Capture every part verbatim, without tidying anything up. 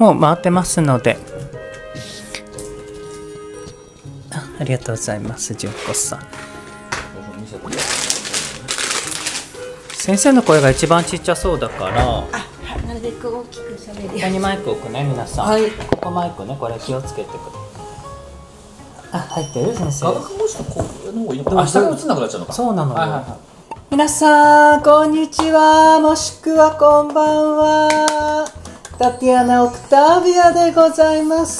もう回ってますので。あ、ありがとうございます、純子さん。先生の声が一番ちっちゃそうだから、 あ、なるべく大きく喋るように。 ここにマイク置くね、皆さん。はい、ここマイクね、これ気をつけてください。あ、入ってる先生。 画角もちょっとこうの方がいいのかな。あ、下が映んなくなっちゃうのか。 そうなのよ。 はいはいはい。 皆さんこんにちは、もしくはこんばんは。タティアナ・オクタビアでございます。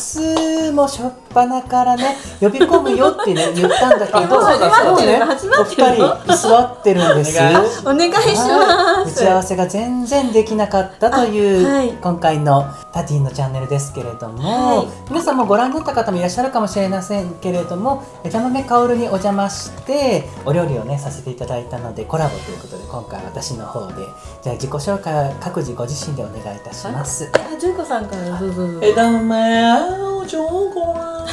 もうしょっぱなからね、呼び込むよってね言ったんだけど、もうね、お二人居座ってるんです。 お願いします。 打ち合わせが全然できなかったという、はい、今回のタティのチャンネルですけれども、はい、皆さんもご覧になった方もいらっしゃるかもしれませんけれども、枝豆かおるにお邪魔してお料理をねさせていただいたのでコラボということで、今回私の方でじゃあ自己紹介は各自ご自身でお願いいたします。 あ、純子さんからどうぞ。 枝豆をちょこます。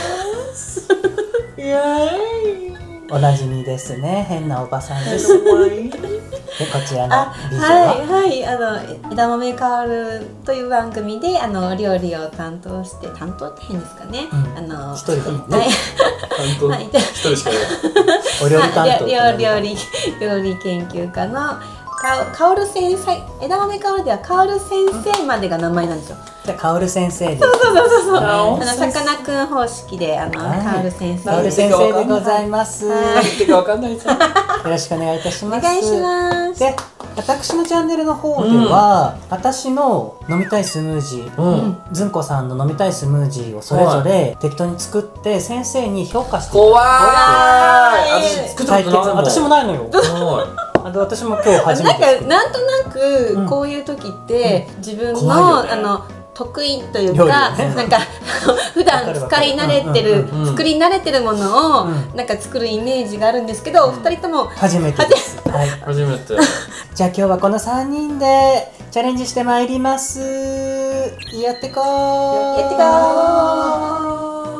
イエーイ。 おなじみですね、変なおばさんです。でこちらの美女は、 はいはい、あの枝豆かおるという番組であの料理を担当して、担当って変ですかね。あの一人だもんね。 担当一人しかいない。 お料理担当。 料理料理研究家のかおる先生、枝豆かおるではかおる先生までが名前なんですよ。 じゃかおる先生です。 そうそうそうそう。あのさかなクン方式であのかおる先生。 かおる先生でございます。よわかんないです。よろしくお願いいたします。 お願いします。 で、私のチャンネルの方では、私の飲みたいスムージー、ずんこさんの飲みたいスムージーをそれぞれ適当に作って先生に評価していただく。 怖い。私作ったことないもん。 私もないのよ。あと私も今日初めて。 なんかなんとなくこういう時って自分のあの得意というか、なんか普段使い慣れてる、作り慣れてるものをなんか作るイメージがあるんですけど、お二人とも初めてです。 初めて。 じゃあ今日はこのさんにんでチャレンジしてまいります。やってこー。 やってこー。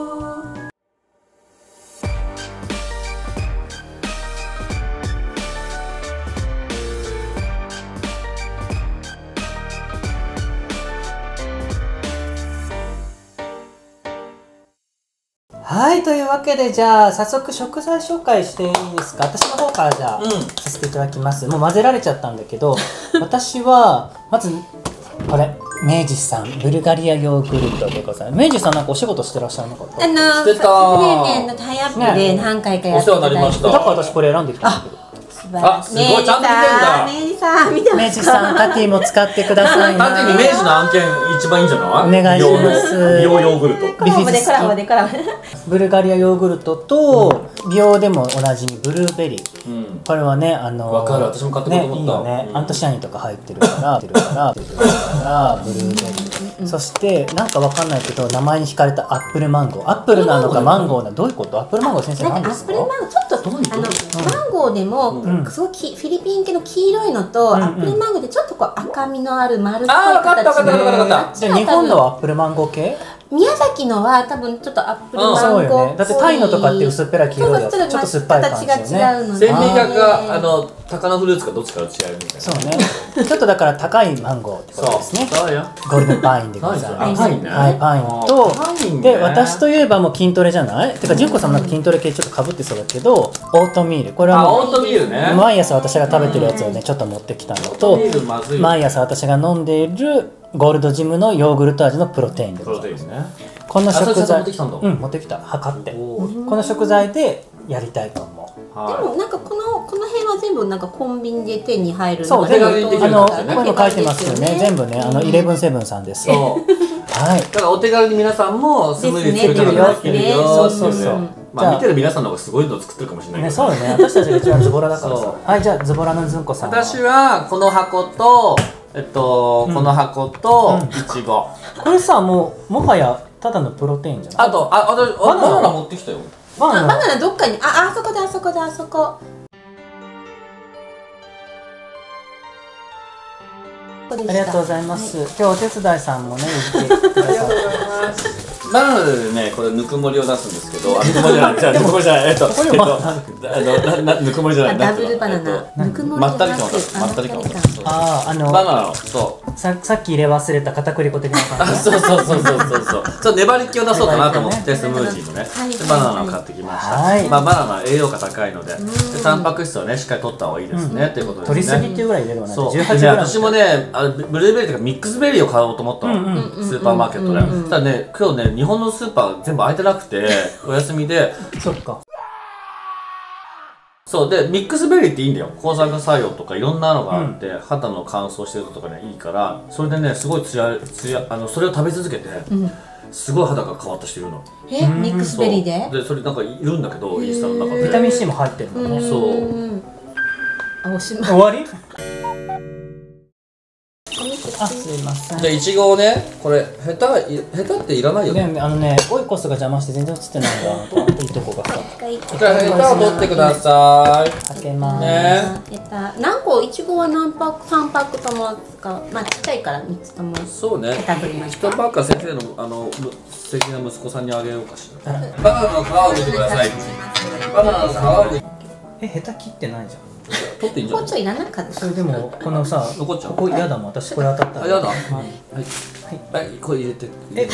はい、というわけでじゃあ早速食材紹介していいですか。私の方からじゃあ、うん、させていただきます。もう混ぜられちゃったんだけど私はまずこれ明治さんブルガリアヨーグルトでございます。明治さんなんかお仕事してらっしゃるのかと。 あのー、 してたーねのタイアップで何回かやっていただいて、 お世話になりました。 だから私これ選んできたんだけど。 あ、すごいちゃんと見てんだ。 明治さん見てますか。 明治さんタティも使ってくださいな。 タティに明治の案件一番いいんじゃない？ お願いします。 美容ヨーグルト。 コラボでコラボでコラボ。 ブルガリアヨーグルトと美容でもおなじみブルーベリー。これはね、あのわかる、私も買ってこうと思った。 いいよね。アントシアニンとか入ってるから、てるからてるからブルーベリー。そしてなんかわかんないけど名前に惹かれたアップルマンゴー。アップルなのかマンゴーなのかどういうこと？アップルマンゴー先生なんですか？ アップルマンゴーちょっとあのマンゴーでもすごいフィリピン系の黄色いのとアップルマンゴーでちょっとこう赤みのある丸っこい形の。 じゃあ日本のはアップルマンゴー系？ 宮崎のは多分ちょっとアップルマンゴー。 そうよね。だってタイのとかって薄っぺら黄色いやつちょっと酸っぱい感じよね。 形が違うので。 鮮味覚があの高菜フルーツかどっちから違うみたいな。 そうね。ちょっとだから高いマンゴーってことですね。 そうよ。 ゴールデンパインでございます。 パインね。 はい、パインとで私といえばもう筋トレじゃない？てか純子さんもなんか筋トレ系ちょっとかぶってそうだけど、オートミール。これはもうオートミールね。 毎朝私が食べてるやつをねちょっと持ってきたのと、毎朝私が飲んでいるゴールドジムのヨーグルト味のプロテインでございます。この食材、うん、持ってきた、測って。この食材でやりたいと思う。 でもなんかこのこの辺は全部なんかコンビニで手に入る。 そう、全部あのこういうの書いてますよね。全部ね、あのイレブンセブンさんです。そう。はい。 だからお手軽に皆さんもスムージー作ることができるよ。そうそうそう。まあ見てる皆さんの方がすごいの作ってるかもしれないけど。 そうよね。私たちが一番ズボラだからさ。はい、じゃあズボラのずんこさん。 私はこの箱とえっとこの箱といちご。 これさもうもはやただのプロテインじゃない？ あとあ私バナナ持ってきたよ。 バナナどっかにああそこであそこであそこ。 ありがとうございます。今日お手伝いさんもね言ってくださって。 バナナでね、これぬくもりを出すんですけど、ぬくもりじゃない、じゃあぬくもりじゃない、えっと、えっと、あの、ぬくもりじゃない、 ダブルバナナ、ぬくもりまったり感を出す、まったり感を出す。 ああ、あの、 バナナの、そう。 さ、さっき入れ忘れた片栗粉的な感じ。 あ、そうそうそうそうそうそう。ちょっと粘り気を出そうかなと思って、スムージーのね、バナナを買ってきました。まあ、バナナ栄養価高いので、タンパク質をね、しっかり取った方がいいですね、っていうことですね。 取りすぎっていうぐらい入れるわね。 そう。私もね、あブルーベリーとかミックスベリーを買おうと思ったの、スーパーマーケットで。そしたらね、今日ね、日本のスーパー全部開いてなくて、お休みで。 そっか。 そうで、ミックスベリーっていいんだよ。抗酸化作用とかいろんなのがあって、肌の乾燥してるとかね、いいから、それでね、すごいつやつや、あのそれを食べ続けて、すごい肌が変わった人いるの。 え、ミックスベリーで？ で、それなんかいるんだけど、インスタの中で。 ビタミン C も入ってるのね。 そう。 あ、おしまい。 終わり？あ、すいません。 じゃあいちごをね、これヘタヘタっていらないよね。 ね、あのね、オイコスが邪魔して全然映ってないんだ。いいとこがさ。 じゃあヘタを取ってください。 開けます。 ね。 ヘタ何個？いちごは何パック？さんパックともか、まあちっちゃいからみっつとも。 そうね。 ヘタ取りましひとパックは先生のあの素敵な息子さんにあげようかしら。バナナの皮を見てください。バナナの皮を。 え、ヘタ切ってないじゃん。 取っていいんじゃない？ こっちはいらなかった。 それでもこのさ、 残っちゃう。 ここ嫌だもん。私これ当たったら。 あ、やだ。はいはいはい、これ入れて。 え、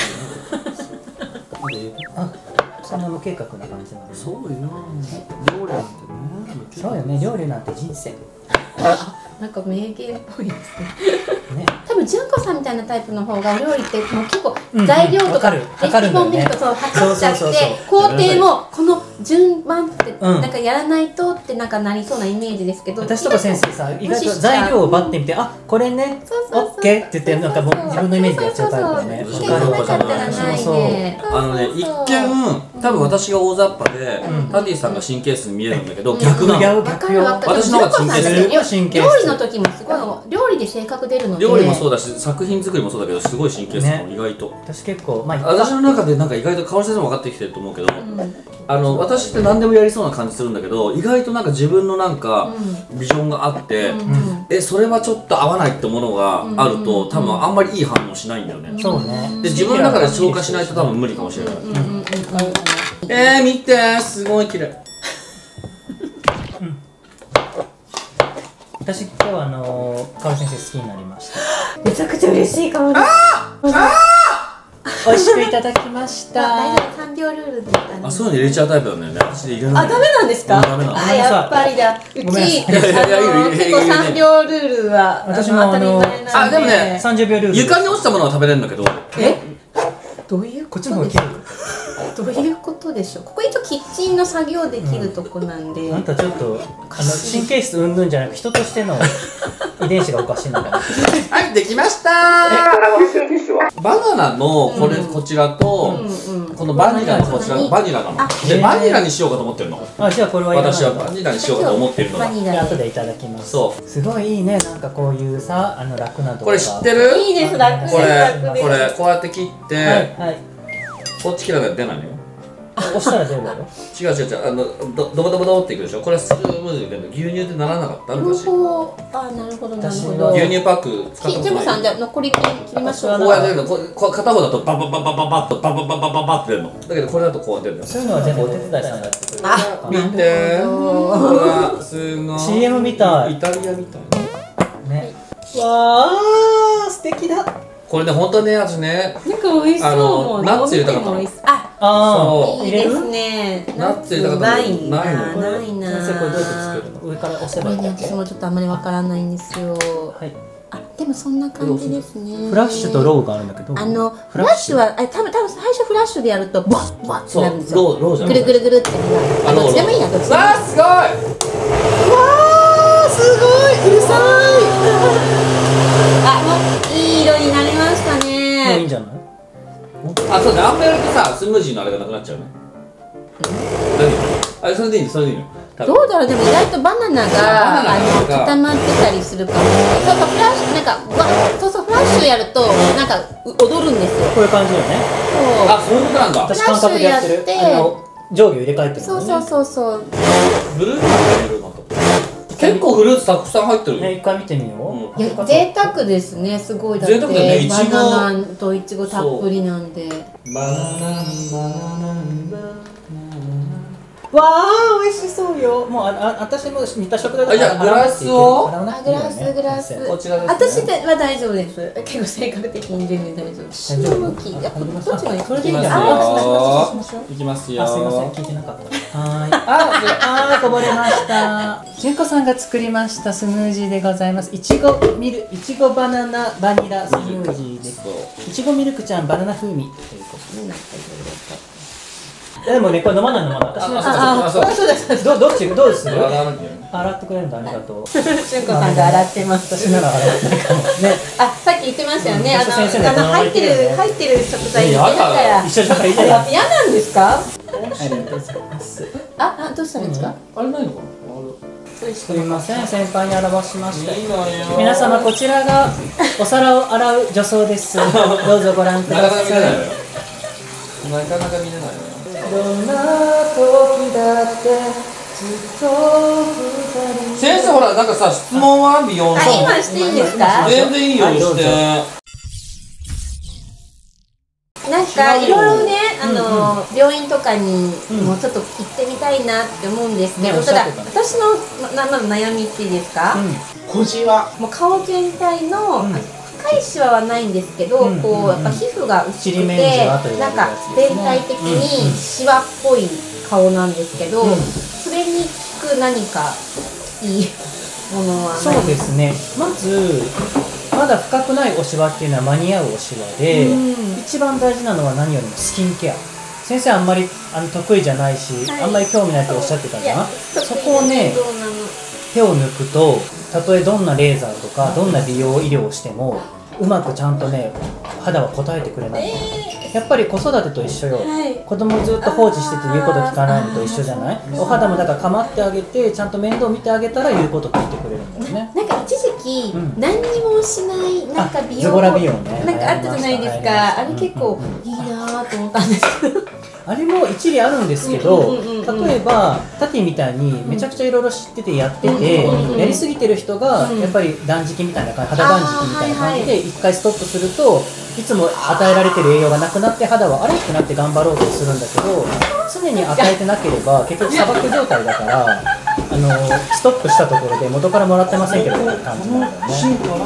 あ、そんな無計画な感じなの。 そうよ。料理なんてね。 そうよね。料理なんて人生。 なんか名言っぽいですね。多分純子さんみたいなタイプの方がお料理ってもう結構材料とかレシピ本見るとそう測っちゃって工程もこの順番ってなんかやらないとってなんかなりそうなイメージですけど、 私とか先生さ、意外と材料をバッて見て、あ、これね、オッケーって言ってなんかもう自分のイメージでやっちゃうタイプだね。 そうそうそう。私もあのね、一見多分私が大雑把でタディさんが神経質に見えるんだけど逆なの。私の方が神経質。 料理の時もすごい料理で性格出るので。 料理もそうだし作品作りもそうだけどすごい神経質なの意外と。 私結構まあ私の中でなんか意外と香織先生も分かってきてると思うけど、あの私って何でもやりそうな感じするんだけど意外となんか自分のなんかビジョンがあってえそれはちょっと合わないってものがあると多分あんまりいい反応しないんだよね。 そうね。 で自分の中で消化しないと多分無理かもしれない。えー見てすごい綺麗。 私今日はあの香織先生好きになりました。 めちゃくちゃ嬉しい香り。 美味しくいただきました。 大丈夫、さんびょうルールですかね。 あ、そういうの入れちゃうタイプなんだよね。私で入れない。 あ、ダメなんですか？ ダメなの。 あ、やっぱりだ。うち、あの結構さんびょうルールは私もあのあ、でもね、 さんじゅうびょうルール。 床に落ちたものは食べれるんだけど。 え？どういうこっちの方が切る。 どういうことでしょう。ここ一応キッチンの作業できるとこなんで。 あんたちょっとあの神経質うんぬんじゃなく人としての遺伝子がおかしいんだから。 はい、できましたー。バナナのこれこちらとこのバニラのこちらバニラなの。でバニラにしようかと思ってるの。 あ、じゃあこれは私はバニラにしようかと思ってるの。 バニラ後でいただきます。 そう。 すごいいいね。なんかこういうさあの楽な動画。 これ知ってる？ いいです楽です。 これこれこうやって切ってはいこっち切らないと出ないのよ。 押したら出るだよ。 違う違う違う、あのドドボドボドっていくでしょ。これスムーズに出るの。牛乳ってならなかった昔。 あ、なるほどなるほど。 牛乳パック使ったことない。 ジェムさんじゃあ残り切りましょう。 こうやって出るの。こう片方だとババババババッとババババババって出るの。だけどこれだとこうやって出るの。 そういうのは全部お手伝いさんやってくれる。 あ、 見て。ほら、すごい。 シーエム みたい。 イタリアみたい。 ね。わあ、素敵だ。 これね、本当ね、味ね。 なんか美味しそう。 ナッツ入れたかったの。 あ、いいですね。 ナッツ入れたかったの。 ないな、ないな。 先生これどうやって作るの？上から押せばいいんだっけ？ 私もちょっとあんまりわからないんですよ。 はい。 あ、でもそんな感じですね。 フラッシュとローがあるんだけど。 あのフラッシュは、あ、多分多分最初フラッシュでやるとボッボッってなるんですよ。 ローローじゃない。 ぐるぐるぐるって。あ、どっちでもいいな、どっちでもいい。 わあ、すごい。わあ、すごい、うるさい。あ、もういい色になりましたね。 もういいんじゃない？ あ、そうね、あんまやるとさ、スムージーのあれがなくなっちゃうね。何？あれ、それでいいの、それでいいの。 どうだろう、でも意外とバナナがあの固まってたりするかも。そうそう、フラッシュ、なんかわ、そうそう、フラッシュやるとなんか踊るんですよ。 こういう感じよね。 あ、そういうことなんだ。 私感覚でやってる。あの上下入れ替えてる。 そうそうそうそう。 ブルーベリー入れるのと。 結構フルーツたくさん入ってるね、一回見てみよう。 いや、贅沢ですね、すごい。だってバナナといちごたっぷりなんで。 バナナバナナわあ、美味しそうよ。もう、あ、あ、私も似た食材だから。 じゃあグラスを。 あ、グラス、グラス。 こちらです。 私は大丈夫です。結構性格的に全然大丈夫。下向き。いや、こっちもいい。 それでいいんじゃない？ いきますよ。 あ、すみません、聞いてなかった。はい。あ、あ、こぼれました。純子さんが作りましたスムージーでございます。いちごミル、いちごバナナバニラスムージーです。いちごミルクちゃんバナナ風味ということで。でもね、これ飲まない飲まない。私のあ、そうそうです。どどっちどうする？洗ってくれるんだ、ありがとう。 純子さんが洗ってます。 私なら洗ってないかも。ね。あ、 さっき言ってましたよね。あの入ってる入ってる食材だから一緒だからいいじゃない。 嫌なんですか？ ありがとうございます。 あ、どうしたんですか？ あれないのかな？ すみません、先輩に表しました。皆様こちらがお皿を洗う女装です。どうぞご覧ください。 なかなか見れないよ。 どんな時だってずっと先生ほらなんかさ質問は美容の今していいですか？ 全然いいよしてなんかいろいろねあの病院とかにもちょっと行ってみたいなって思うんですけど、ただ私のなな悩みっていいですか？ 小じわもう顔全体の深いシワはないんですけど、こうやっぱ皮膚が薄くてなんか全体的にシワっぽい顔なんですけど、それに効く何かいいものはない？ そうですね。まずまだ深くないおシワっていうのは間に合うおシワで、一番大事なのは何よりもスキンケア。先生あんまりあの得意じゃないし、あんまり興味ないっておっしゃってたじゃん。そこをね手を抜くと、たとえどんなレーザーとかどんな美容医療をしてもうまくちゃんとね肌は応えてくれない、えー、やっぱり子育てと一緒よ、はい、子供ずっと放置してて言うこと聞かないのと一緒じゃない？お肌もだから構ってあげてちゃんと面倒見てあげたら言うこと聞いてくれるんだよね。 なんか一時期、うん、何にもしないなんか美容ズボラ美容ねなんかあったじゃないですか。あれ結構いいなと思ったんですけどあれも一理あるんですけど、例えばタティみたいにめちゃくちゃいろいろ知っててやってて、やりすぎてる人がやっぱり断食みたいな感じ、肌断食みたいな感じで一回ストップするといつも与えられてる栄養がなくなって肌はあれってなって頑張ろうとするんだけど、常に与えてなければ結局砂漠状態だからあのストップしたところで元からもらってませんけどって感じなんだよね。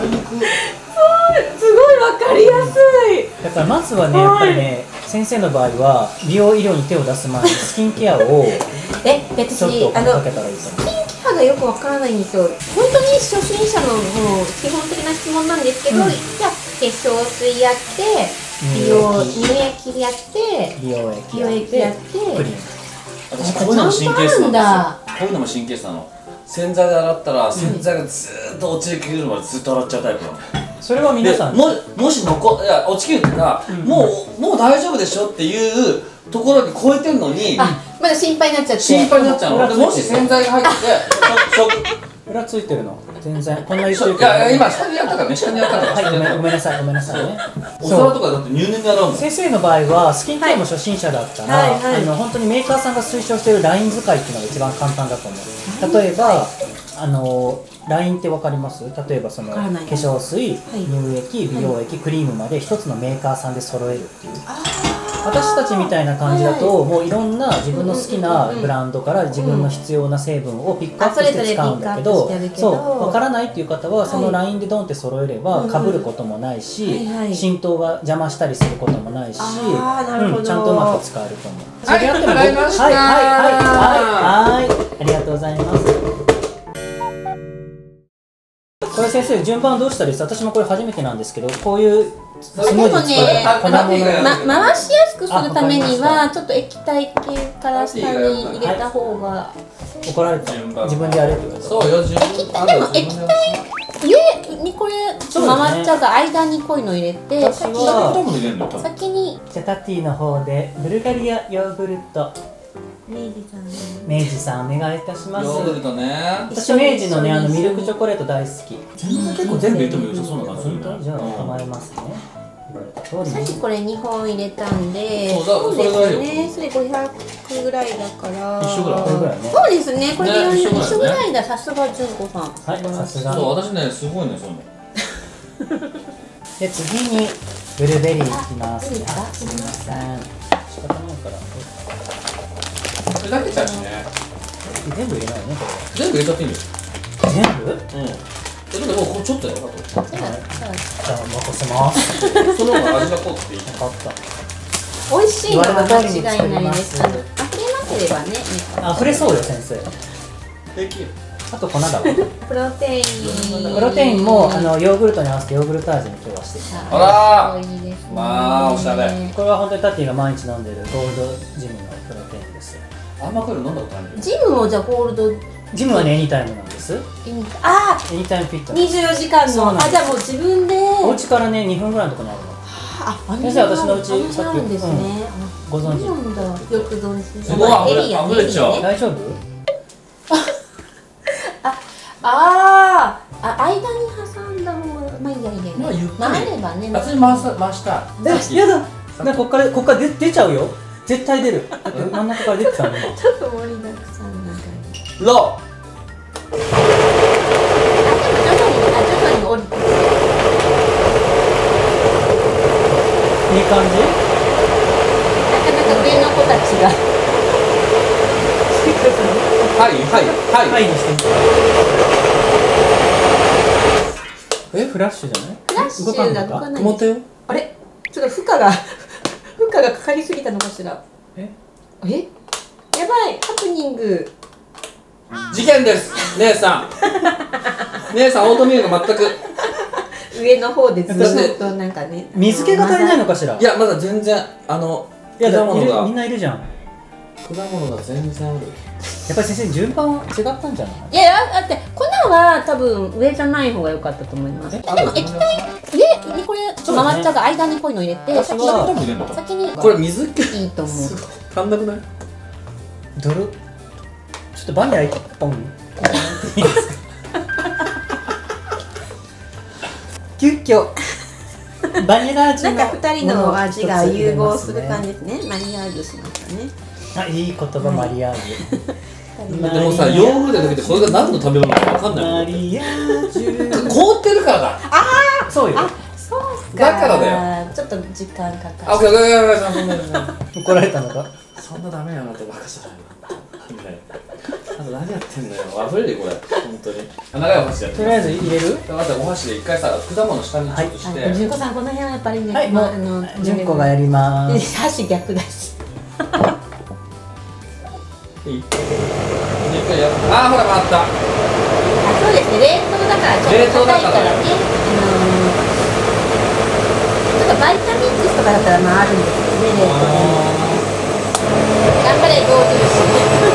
すごいわかりやすい。 だからまずはね、やっぱりね、先生の場合は美容医療に手を出す前にスキンケアをえ、私ちょっとかけたらいいと思う。 スキンケアがよくわからないんですよ。本当に初心者のもう基本的な質問なんですけど、うん、じゃあ化粧水やって美容乳液やって美容液やってクリーム。 私こういうのも神経質なんですよ。こういうのも神経質なの。洗剤で洗ったら洗剤がずーっと落ちきるまでずっと洗っちゃうタイプなの。 それは皆さんももし残いや落ちきるっていうか、うん、もうもう大丈夫でしょっていうところに超えてんのに、 あ、まだ心配になっちゃって心配になっちゃうの。でもし洗剤が入ってて裏ついてるの全然こんな言ってるけど、いや今下にやったからね、下にやったからはい、ごめんごめんなさいごめんなさいね。 お皿とかだって入念に洗うもん。 先生の場合はスキンケアも初心者だったら、はいはいはい、あの本当にメーカーさんが推奨しているライン使いっていうのが一番簡単だと思う。例えばあのラインってわかります？例えばその化粧水、はい、乳液、美容液、はい、クリームまで一つのメーカーさんで揃えるっていう。私たちみたいな感じだと、はい、もういろんな自分の好きなブランドから自分の必要な成分をピックアップして使うんだけど、そう分からないっていう方はそのラインでドンって揃えれば被ることもないし、浸透が邪魔したりすることもないし、うん、ちゃんとうまく使えると思う。それやってもはいはいはいはいはいありがとうございます。これ先生順番どうしたらいいですか？私もこれ初めてなんですけど、こういうスムージー作る粉物、 ま、回しやすくするためにはちょっと液体系から下に入れた方が、はい、 怒られた。自分でやるって言われた。 そうよ、 液体でも液体上にこれ回っちゃうから間にこういうの入れて、先に先にじゃあタティの方でブルガリアヨーグルト。 明治さん、 明治さんお願いいたします。 ヨーグルトね。 私明治のねあのミルクチョコレート大好き。 全然結構全部入れても良さそうな感じするね。 じゃあ構えますね。 さっきこれにほん入れたんで、 そうだ、 そうですね。それごひゃくぐらいだから。 一緒ぐらい。 そうですね。これで一緒ぐらいだ。さすが純子さん。 はい、さすが。 そう、私ね、すごいね、そういうの。 で、次にブルーベリーいきます。あ、すみません。仕方ないから。 これだけちゃうしね。 全部入れないね、これ。全部入れちゃっていいよ。 全部？うん。 え、でももうちょっとやろうかと。 じゃあ任せます。 その方が味が濃くていい。 分かった。 美味しいのは間違いないです。あの溢れなければね。 溢れそうよ先生。 平気。 あと粉だわ。 プロテイン。 プロテインもあのヨーグルトに合わせてヨーグルト味に今日はしてきた。 あら。 いいですね。 まあおしゃれ。 これは本当にタッティが毎日飲んでるゴールドジムのプロテインです。 あんまこれ飲んだことない。 ジムもじゃあゴールド。 ジムはねエニタイムなんです。 ああ。 エニタイムフィット。 にじゅうよじかんの。あ、じゃあもう自分で。 お家からねにふんぐらいのところにあるの。 あ、 先生私のうちさっきですね。 ご存知。 よく存じ。 すごいエリア。溢れちゃう。 大丈夫？ ああ、あ、間に挟んだ方が、まあいいやいいや。 まあゆっくり。 回ればね。 別に回さ回した。 え、やだ。なんかこっからこっから出出ちゃうよ。絶対出る。真ん中から出てたの。 ちょっと盛りだくさんなんか。 ロー。 あ、でも徐々に、あ、徐々に降りて。 いい感じ？ なかなか上の子たちが。 はいはいはい。 はいにしてみて。え、フラッシュじゃない？ フラッシュが動かない。 持ってよ。 あれ、ちょっと負荷が負荷がかかりすぎたのかしら。 え？ え？やばい、ハプニング。 事件です、姉さん。姉さんオートミールが全く上の方でずっとなんかね。 水気が足りないのかしら？ いやまだ全然あの果物がみんないるじゃん。 果物が全然ある。 やっぱり先生順番違ったんじゃない？ いやだって粉は多分上じゃない方が良かったと思います。でも液体上にこれ回っちゃうから間にこういうの入れて先に先にこれ水気いいと思う。 足んなくない？ ドロちょっとバニラ一本いいですか？急遽バニラ味のなんか二人の味が融合する感じですね。マリアージュしましたね。 あ、いい言葉マリアージュ。 でもさ、ヨーグルトでこれが何の食べ物かわかんないもん。 マリアージュ。 凍ってるからだ。 ああ、そうよ。 そうか。 だからだよ。 ちょっと時間かかる。 あ、オッケーオッケーオッケー、そんな怒られたのか？ そんなダメやなってバカじゃないの。あと何やってんのよ。溢れるこれ本当に。長いお箸やって。 とりあえず入れる？ まずお箸で一回さ果物下にちょっとして。 純子さんこの辺はやっぱりね。 はい、もう純子がやります。 箸逆だし。 いい。ああほら回った。 あ、そうですね。冷凍だからちょっと硬いからね。ちょっとバイタミックスとかだったら回るんですよね。冷凍で。頑張れゴーグルス。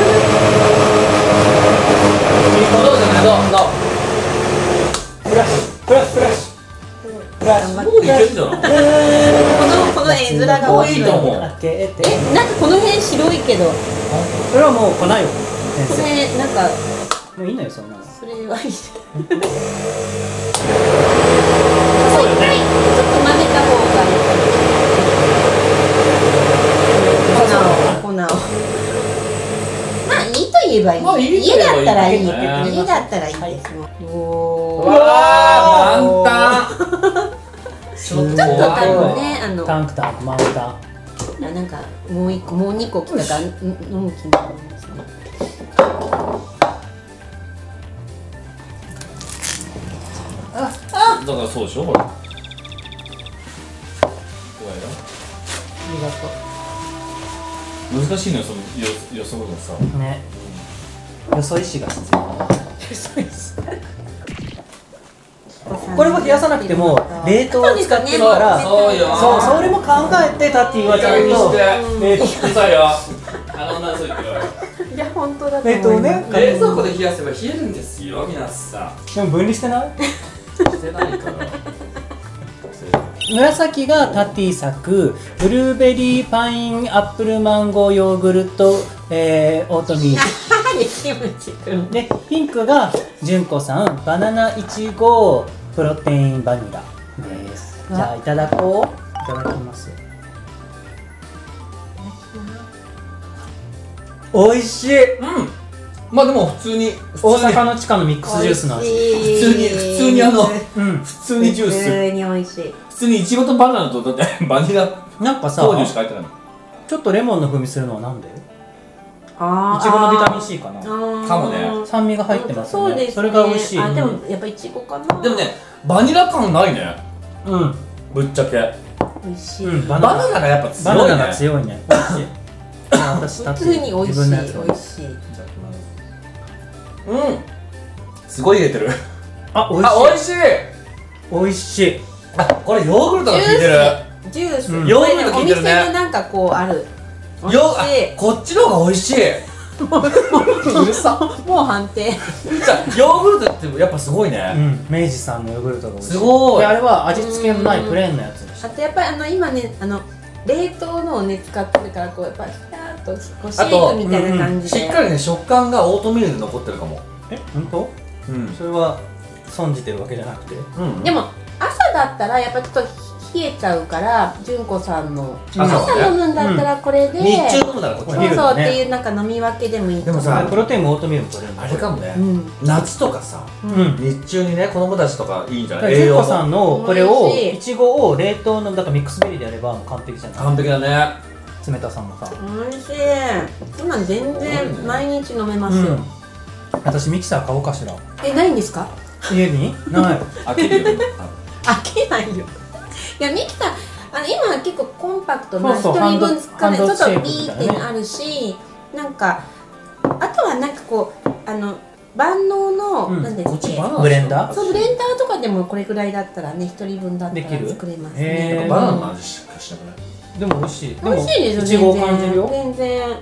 どうじゃないどうどう。 プラスプラスプラス。プラス。 もういけるじゃん。 このこの絵面が面白い。いいと思う。 え、なんかこの辺白いけど。 それはもう粉よ。 これなんかもういいのよそんなの。 それはいい。そうよね。ちょっと混ぜた方がいい。粉を粉を。まあいいと言えばいい。 まあいい家だったらいい。 ね、 家だったらいいですもん。おお。わー満タン。 ちょっと多分ねあのタンクタン満タン。 なんかもう一個もう二個来たから飲む気になりますね。 ああだからそうでしょほら。 ありがとう。難しいのよそのよよそのさ。 ね。よそ石が必要。よそ石。これも冷やさなくても冷凍を使ってるから、 そうよ。 そうそれも考えてタッティはちゃんと冷凍さよ。あの女そう言ってる。 いや本当だと冷凍ね。 冷蔵庫で冷やせば冷えるんですよ皆さん。 でも分離してない？ してないから。 紫がタティ作ブルーベリーパインアップルマンゴーヨーグルト、えー、オートミールでピンクが純子さんバナナいちごプロテインバニラです。じゃあいただこう。 ただきます。美味しい。 うん。まあでも普通に大阪の地下のミックスジュースの味。 普通に普通にあの、うん、普通にジュース。 普通に美味しい。 普通にいちごとバナナとだってバニラなんかさ、 豆乳しか入ってない。 ちょっとレモンの風味するのはなんで？ ああ。 いちごのビタミン C かな。 かもね。 酸味が入ってますね。 そうですね。 それが美味しい。 あ、でもやっぱいちごかな。 でもね、バニラ感ないね。 うん。 ぶっちゃけ。 美味しい。 バナナがやっぱ強いね。 バナナが強いね。美味しい。 私普通に美味しい。美味しい。 うん。すごい入れてる。 あ、美味しい。美味しい。 あ、これヨーグルトが効いてる。 ジュース。 ヨーグルト効いてるね。 お店になんかこうある。 よ、こっちの方が美味しい。 うるさ。もう判定。 じゃあヨーグルトってやっぱすごいね。 うん。明治さんのヨーグルトが美味しい。 すごい。 であれは味付けのないプレーンのやつでした。 あとやっぱりあの今ねあの冷凍のをね使ってるからこうやっぱりピタッとこうシェイクみたいな感じで。 しっかりね食感がオートミールで残ってるかも。 え、本当？うん。それは損じてるわけじゃなくて。 うん。でも朝だったらやっぱちょっと冷えちゃうから純子さんの朝飲むんだったらこれで日中飲むならこっちそうそうっていうなんか飲み分けでもいい。 でもさプロテインもオートミールも取れるあれかもね。夏とかさ日中にね子供たちとかいいんじゃない？ 純子さんのこれをいちごを冷凍のだからミックスベリーでやれば完璧じゃない？ 完璧だね。 冷たさもさ美味しい。今全然毎日飲めますよ。 私ミキサー買おうかしら。 え、ないんですか？ 家に？ない。 飽きるよ。 飽きないよ。いやミキサーあの今は結構コンパクトなひとりぶん使うねちょっとビーってあるし、なんかあとはなんかこうあの万能のなんですっけブレンダー？ そうブレンダーとかでもこれぐらいだったらねひとりぶんだったら作れますね。 バナナの味しかしなくない？ でも美味しい。 美味しいですよ。 いちごを感じるよ。 全然。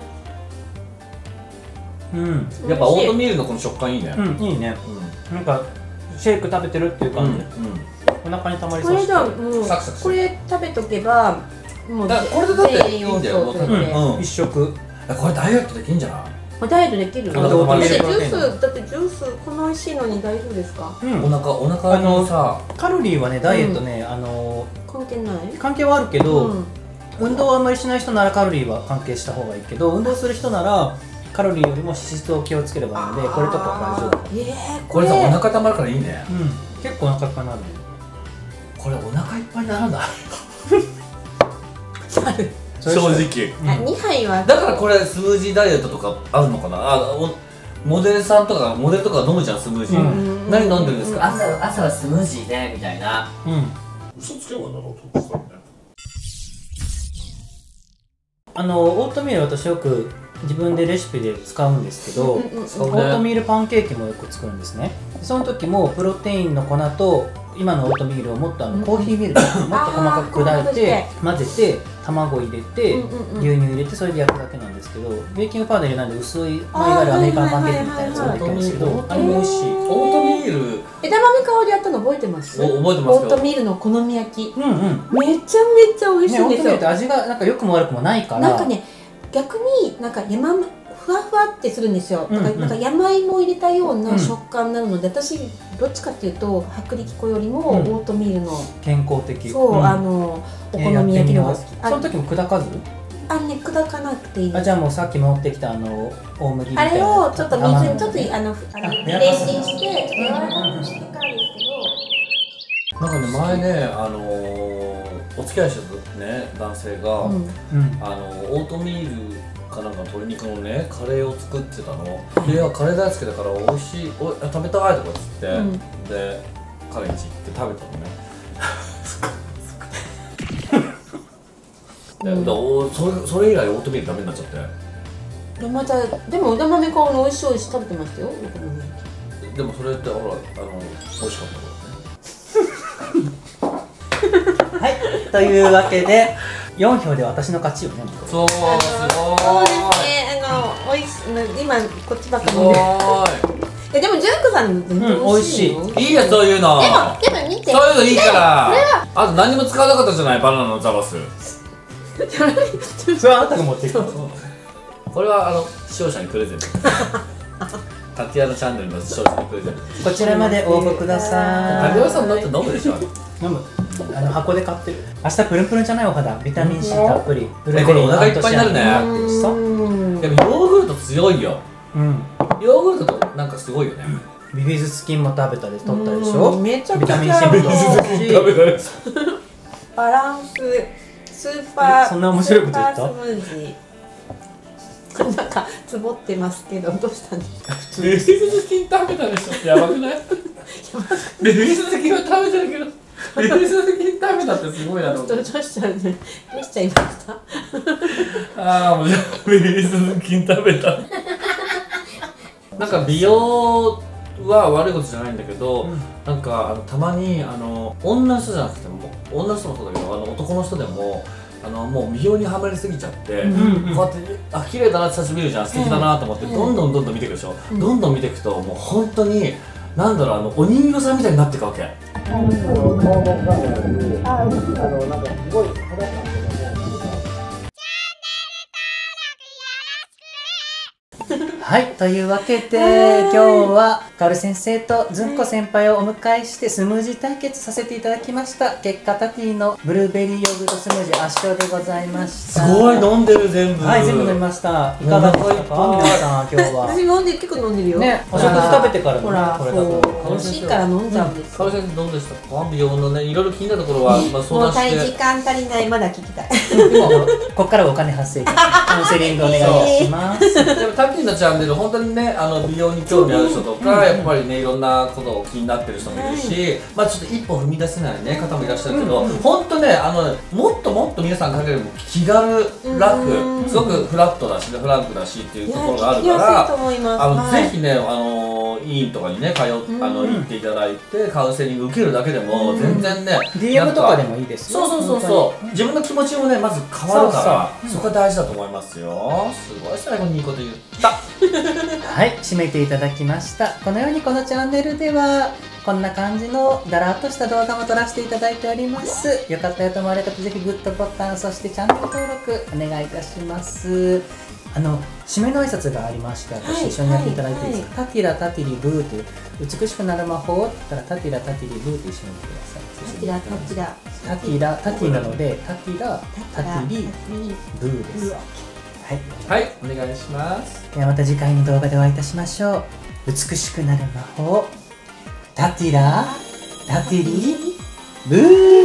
うん。 やっぱオートミールのこの食感いいね。 うん、いいね。なんかシェイク食べてるっていう感じ。お腹にたまりそう。 これじゃもうこれ食べとけばもうこれでだっていいんだよ。 一食。 これダイエットできるんじゃない？ ダイエットできる。だってジュースだってジュースこの美味しいのに大丈夫ですか？ お腹お腹のさカロリーはねダイエットねあの関係ない？関係はあるけど運動をあんまりしない人ならカロリーは関係した方がいいけど運動する人ならカロリーよりも脂質を気をつければいいのでこれとかは大丈夫。 ええこれさお腹たまるからいいね。 うん結構お腹いっぱいになるね。これお腹いっぱいにならない？ 正直。 にはいはだからこれスムージーダイエットとかあるのかな。あモデルさんとかモデルとか飲むじゃんスムージー。何飲んでるんですか？朝朝はスムージーでみたいな。うん。嘘つけばなろうと思ってたね。 あのオートミール私よく自分でレシピで使うんですけど、オートミールパンケーキもよく作るんですね。その時もプロテインの粉と今のオートミールをもっとあのコーヒーミルクもっと細かく砕いて混ぜて卵入れて牛乳入れてそれで焼くだけなんですけどベーキングパウダー入れないで薄い、まあ、いわゆるアメリカンパンケーキみたいなやつができるんですけどあれも美味しい。 オートミール枝豆香りやったの覚えてます？ 覚えてますよ。 オートミールの好み焼きうんうんめちゃめちゃ美味しいんですよ。オートミールって味がなんか良くも悪くもないからなんかね逆になんか山ふわふわってするんですよ。だからなんか山芋を入れたような食感になるので、私どっちかっていうと薄力粉よりもオートミールの健康的そうあのお好み焼きのが好き。 その時も砕かず？ あね砕かなくていい。 あじゃあもうさっき持ってきたあの大麦みたいなあれをちょっと水にちょっとあの冷水して柔らかくしてからですけど。 なんかね前ねあのお付き合いしたね男性があのオートミールかなんか鶏肉のねカレーを作ってたの。で、いやカレー大好きだから美味しいお食べたいとかっつって、うん、で彼ん家行って食べたのね。で、うん、それそれ以来オートミールダメになっちゃって。 でまたでも枝豆香の美味しい美味しい食べてましたよ。 でもそれってほらあの美味しかったからね。 はいというわけで。よん票で私の勝ちよね。 そうすごい。 そうですね。あのおいし今こっちばっかり飲んでる。えでも純子さん全然美味しいよ。 いいやそういうの。 でもでも見て。 そういうのいいから。あと何も使わなかったじゃないバナナのザバス。 それはあなたが持ってきた。 これはあの視聴者にプレゼント。 タティアナチャンネルの商品プレゼント。 こちらまで応募ください。 タティアナさんだって飲むでしょ。 飲む。あの箱で買ってる。明日プルンプルンじゃないお肌、ビタミン C たっぷり。 え、これお腹いっぱいになるね。 そう。 でもヨーグルト強いよ。 うん。 ヨーグルトとなんかすごいよね。 ビフィズス菌も食べたり取ったでしょ。 めちゃくちゃビタミン C も取ったし。 食べたり。 バランススーパー。 そんな面白いこと言った？ スーパースムージー。なんかつぼってますけどどうしたんですか？ ビフィズ菌食べたでしょ。やばくない？ビフィズ菌は食べてるけど。ビフィズ菌食べたってすごいなと思って。 どうしちゃうね。どうしちゃいました？ ああ、もうビフィズ菌食べた。なんか美容は悪いことじゃないんだけど、うん、なんかあのたまにあの女の人じゃなくても女の人もそうだけどあの男の人でもあのもう美容にはまりすぎちゃって、うんうん、こうやってあ綺麗だなって久しぶりじゃん素敵だなと思って、うん、どんどんどんどん見ていくでしょ、うん、どんどん見ていくともう本当になんだろうあのお人形さんみたいになっていくわけ。あの顔もあのなんかすごい肌感とかはい、というわけで今日はかおる先生とずんこ先輩をお迎えしてスムージー対決させていただきました。結果タティのブルーベリーヨーグルトスムージー圧勝でございました。 すごい飲んでる全部。 はい、全部飲みました。いかがでしたか皆さん今日は。 私飲んで結構飲んでるよ。 ね、お食事食べてからほら、美味しいから飲んじゃうんです。 かおる先生どうでしたか？美容のねいろいろ気になるところはまあ相談して。 もう時間足りないまだ聞きたい。 ここからお金発生。カウンセリングお願いします。 でもタティのチャンネル本当にねあの美容に興味ある人とかやっぱりねいろんなことを気になってる人もいるし、まあちょっと一歩踏み出せないね方もいらっしゃるけど、本当ねあのもっともっと皆さんかける気軽楽すごくフラットだしフランクだしっていうところがあるからあのぜひねあの医院とかにね通あの行っていただいてカウンセリング受けるだけでも全然ねディーエム とかでもいいですよ。 そうそうそうそう自分の気持ちもねまず変わるからそこが大事だと思いますよ。すごい最後にいいこと言った。 はい、締めていただきました。このようにこのチャンネルではこんな感じのだらっとした動画も撮らせていただいております。よかったよと思われた方ぜひグッドボタンそしてチャンネル登録お願いいたします。あの締めの挨拶がありまして私一緒にやっていただいていいですか？タティラタティリブーという美しくなる魔法って言ったらタティラタティリブーと一緒に言ってください。 タティラタティラタティラタティなのでタティラタティリブーです。はい、 はい、お願いします。 ではまた次回の動画でお会いいたしましょう。美しくなる魔法タティラタティリブー